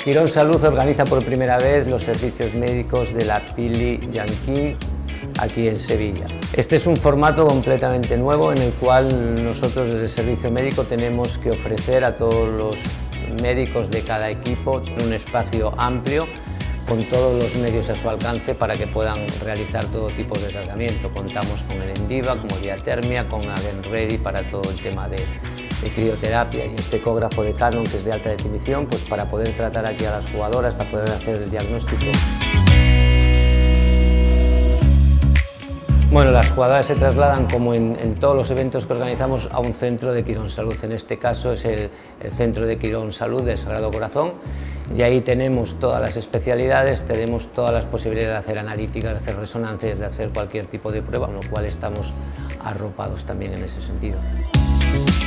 Quirón Salud organiza por primera vez los servicios médicos de la Pili Yanquín aquí en Sevilla. Este es un formato completamente nuevo en el cual nosotros desde el servicio médico tenemos que ofrecer a todos los médicos de cada equipo un espacio amplio con todos los medios a su alcance para que puedan realizar todo tipo de tratamiento. Contamos con el Endiva como diatermia, con Again Ready para todo el tema de crioterapia y este ecógrafo de Canon que es de alta definición, pues para poder tratar aquí a las jugadoras, para poder hacer el diagnóstico. Bueno, las jugadoras se trasladan, como en todos los eventos que organizamos, a un centro de Quirón Salud. En este caso es el centro de Quirón Salud del Sagrado Corazón, y ahí tenemos todas las especialidades, tenemos todas las posibilidades de hacer analíticas, de hacer resonancias, de hacer cualquier tipo de prueba, con lo cual estamos arropados también en ese sentido.